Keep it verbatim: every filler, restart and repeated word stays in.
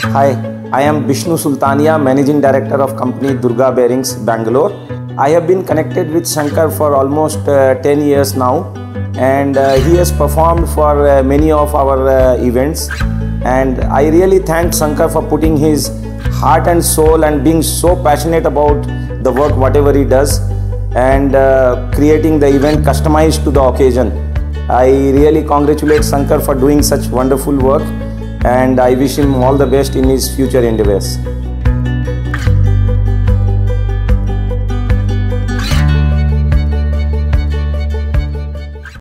Hi, I am Bishnu Sultania, Managing Director of company Durga Bearings Bangalore. I have been connected with Shankar for almost uh, ten years now, and uh, he has performed for uh, many of our uh, events, and I really thank Shankar for putting his heart and soul and being so passionate about the work whatever he does, and uh, creating the event customized to the occasion. I really congratulate Shankar for doing such wonderful work, and I wish him all the best in his future endeavors.